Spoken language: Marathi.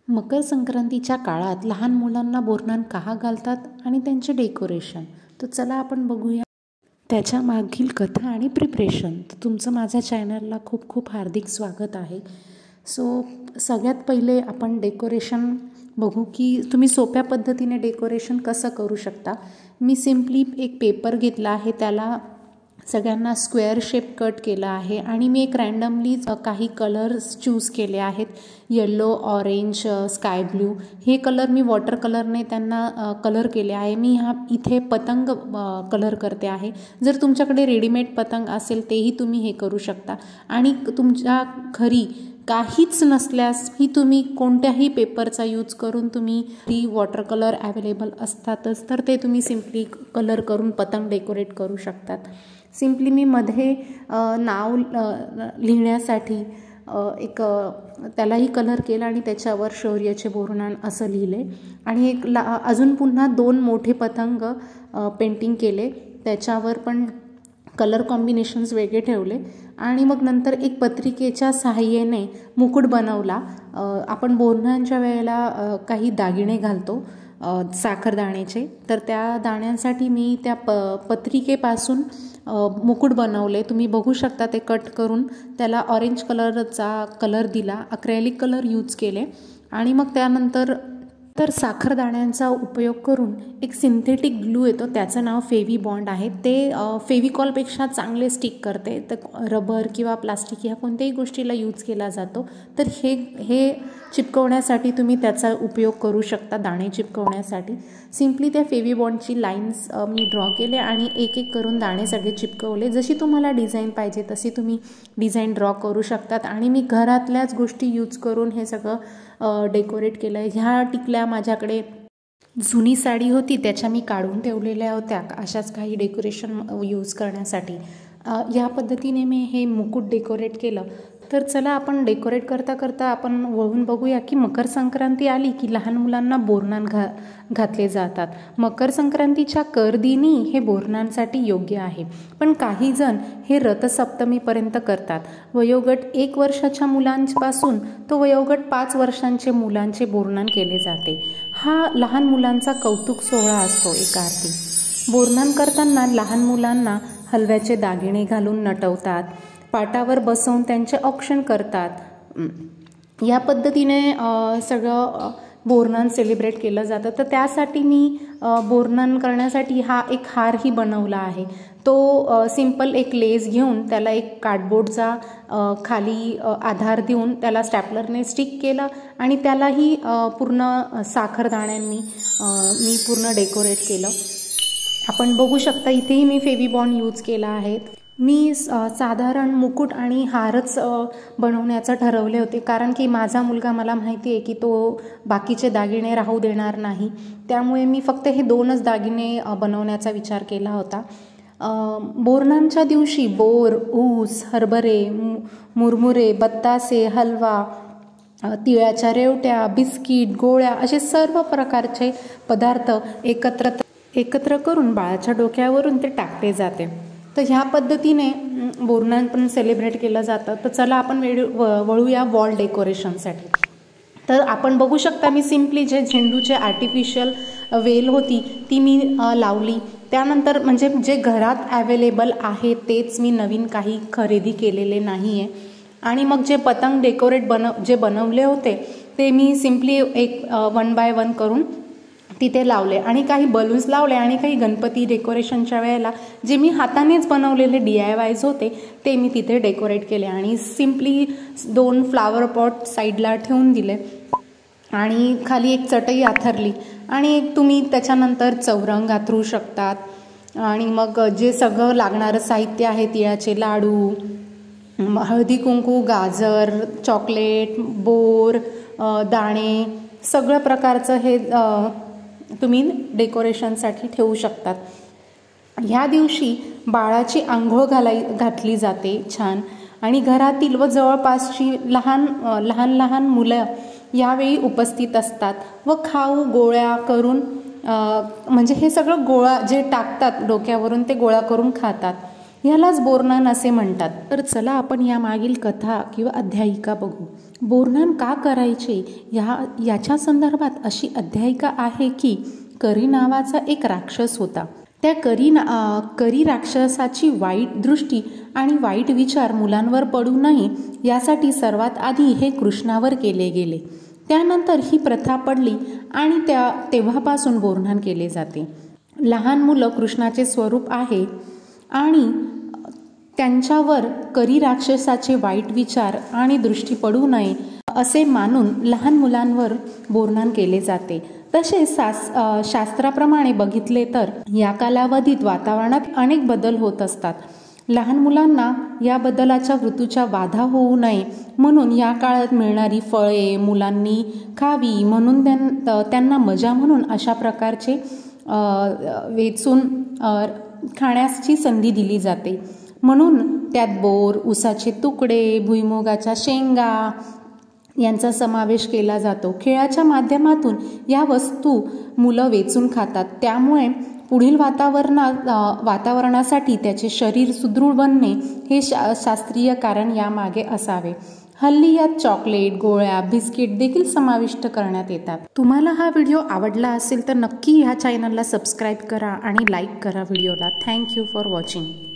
मकर संक्रांतीच्या काळात लहान मुलांना बोरन्हाण का घालतात आणि त्यांचे डेकोरेशन. तर चला आपण बघूया त्याच्या मागील कथा आणि प्रिपरेशन. तर तुमचं माझ्या चॅनलला खूप खूप हार्दिक स्वागत आहे. सगळ्यात पहिले आपण डेकोरेशन बघू की तुम्ही सोप्या पद्धतीने डेकोरेशन कसं करू शकता. मी सिम्पली एक पेपर घेतला आहे, त्याला सगळ्यांना स्क्वेअर शेप कट केला आहे आणि मी एक रँडमली काही कलर्स चूज केले आहेत. येलो, ऑरेंज, स्काय ब्ल्यू हे कलर मी वॉटर कलरने त्यांना कलर केले आहे. मी इथे पतंग कलर करते आहे. जर तुमच्याकडे रेडीमेड पतंग असेल तेही तुम्ही हे करू शकता. आणि तुमच्या घरी काहीच नसल्यास ही तुम्ही कोणत्याही पेपरचा यूज करून तुम्ही ती वॉटर कलर अवेलेबल असतातच, तर ते तुम्ही सिम्पली कलर करून पतंग डेकोरेट करू शकतात. सिम्पली मी मध्ये नाव लिहिण्यासाठी त्यालाही कलर केला आणि त्याच्यावर शौर्याचे बोरन्हाण असं लिहिले आणि अजून पुन्हा 2 मोठे पतंग पेंटिंग केले, त्याच्यावर पण कलर कॉम्बिनेशन्स वेगळे ठेवले आणि मग नंतर एक पत्रिकेच्या सहाय्याने मुकुट बनवला. आपण बोरन्हाणच्या वेळेला काही दागिने घालतो साखरदाण्याचे, तर त्या दाण्यांसाठी मी त्या पत्रिकेपासून मुकुट बनवले. तुम्ही बघू शकता ते कट करून त्याला ऑरेंज कलरचा कलर दिला, अक्रेलिक कलर यूज केले आणि मग त्यानंतर साखरदाण्यांचा उपयोग करून एक सिंथेटिक ग्लू येतो, त्याचं नाव फेवी बॉन्ड आहे. ते फेविकॉलपेक्षा चांगले स्टिक करते. तर रबर किंवा प्लास्टिक ह्या कोणत्याही गोष्टीला यूज केला जातो. तर हे चिपकवण्यासाठी तुम्ही त्याचा उपयोग करू शकता. दाणे चिपकवण्यासाठी सिम्पली त्या फेवी बॉन्डची लाईन्स मी ड्रॉ केले आणि एक एक करून दाणे सगळे चिपकवले. जशी तुम्हाला डिझाईन पाहिजे तशी तुम्ही डिझाईन ड्रॉ करू शकतात. आणि मी घरातल्याच गोष्टी यूज करून हे सगळं डेकोरेट केलं. ह्या टिकल्या माझ्याकडे जुनी साडी होती, त्याच्या मी काढून ठेवलेल्या होत्या अशाच काही डेकोरेशन यूज करण्यासाठी. या पद्धतीने मी हे मुकुट डेकोरेट केलं. तर चला आपण डेकोरेट करता करता आपण वळून बघूया की मकर संक्रांती आली की लहान मुलांना बोरन्हाण घातले जातात. मकर संक्रांतीच्या करदिनी हे बोरन्हाणसाठी योग्य आहे, पण काही जण हे रथसप्तमीपर्यंत करतात. वयोगट 1 वर्षाच्या मुलांपासून तो वयोगट 5 वर्षांचे मुलांचे बोरन्हाण केले जाते. हा लहान मुलांचा कौतुक सोहळा असतो एका अर्थी. बोरन्हाण करताना लहान मुलांना हलव्याचे दागिने घालून नटवतात, पाटावर बसवून त्यांचे औक्षण करतात. या पद्धतीने सगळं बोरन्हाण सेलिब्रेट केलं जातं. तर त्यासाठी मी बोरन्हाण करण्यासाठी एक हारही बनवला आहे. तो सिंपल एक लेस घेऊन त्याला एक कार्डबोर्डचा खाली आधार देऊन त्याला स्टॅपलरने स्टिक केलं आणि त्यालाही पूर्ण साखरदाण्यांनी मी पूर्ण डेकोरेट केलं. आपण बघू शकता इथेही मी फेवी बॉन्ड यूज केला आहे. मी साधारण मुकुट आणि हारच बनवण्याचं ठरवले होते, कारण की माझा मुलगा मला माहिती आहे की तो बाकीचे दागिने राहू देणार नाही. त्यामुळे मी फक्त हे 2च दागिने बनवण्याचा विचार केला होता. बोरन्हाणच्या दिवशी बोर, ऊस, हरभरे, मुरमुरे, बत्तासे, हलवा, तिळाच्या रेवट्या, बिस्किट, गोळ्या असे सर्व प्रकारचे पदार्थ एकत्र करून बाळाच्या डोक्यावरून ते टाकले जाते. तर ह्या पद्धतीने बोरन्हाण पण सेलिब्रेट केलं जातं. तर चला आपण वळूया वॉल डेकोरेशनसाठी. तर आपण बघू शकता मी सिम्पली जे झेंडूचे आर्टिफिशियल वेल होती ती मी लावली. त्यानंतर म्हणजे जे घरात अवेलेबल आहे तेच मी नवीन काही खरेदी केलेले नाही आहे. आणि मग जे पतंग डेकोरेट बनवले होते ते मी सिम्पली एक 1 बाय 1 करून तिथे लावले आणि काही बलून्स लावले आणि काही गणपती डेकोरेशनच्या वेळेला जे मी हातानेच बनवलेले DIYs होते ते मी तिथे डेकोरेट केले आणि सिम्पली 2 फ्लावर पॉट साईडला ठेवून दिले आणि खाली एक चटई आथरली आणि तुम्ही त्याच्यानंतर चौरंग आथरू शकतात. आणि मग जे सगळं लागणारं साहित्य आहे, तिळाचे लाडू, हळदी कुंकू, गाजर, चॉकलेट, बोर, दाणे, सगळं प्रकारचं हे तुम्ही डेकोरेशनसाठी ठेवू शकतात. ह्या दिवशी बाळाची आंघोळ घातली जाते छान आणि घरातील व जवळपासची लहान मुलं यावेळी उपस्थित असतात व खाऊ गोळ्या करून म्हणजे हे सगळं गोळा जे टाकतात डोक्यावरून ते गोळा करून खातात. ह्यालाच बोरनान असे म्हणतात। तर चला आपण यामागील कथा किंवा अध्यायिका बघू। बोरनान का करायचे याच्या संदर्भात अशी अध्यायिका आहे की करी नावाचा एक राक्षस होता। त्या करी राक्षसाची वाईट दृष्टी आणि वाईट विचार मुलांवर पडू नये यासाठी सर्वात आधी हे कृष्णावर केले गेले। त्यानंतर ही प्रथा पडली आणि तेव्हापासून बोरनान केले जाते। लहान मुलं कृष्णाचे स्वरूप आहे आणि त्यांच्यावर करी राक्षसाचे वाईट विचार आणि दृष्टी पडू नये असे मानून लहान मुलांवर बोरनान केले जाते। तसेच शास्त्राप्रमाणे बघितले तर या कालावधीत वातावरणात अनेक बदल होत असतात। लहान मुलांना या बदलाच्या ऋतूच्या बाधा होऊ नये म्हणून या काळात मिळणारी फळे मुलांनी खावी म्हणून त्यांना मजा म्हणून अशा प्रकारचे वेचून खाण्याची संधी दिली जाते। म्हणून त्यात बोर, उसाचे तुकडे, भुईमुगाच्या शेंगा यांचा समावेश केला जातो। खेळाच्या माध्यमातून या वस्तू मुलं वेचून खातात। त्यामुळे पुढील वातावरणासाठी त्याचे शरीर सुदृढ बनणे हे शास्त्रीय कारण यामागे असावे। हल्ली यात चॉकलेट, गोळ्या, बिस्किट देखील समाविष्ट करण्यात येतात। तुम्हाला हा व्हिडिओ आवडला असेल तर नक्की ह्या चॅनलला सबस्क्राईब करा आणि लाईक करा व्हिडिओला। Thank you for watching.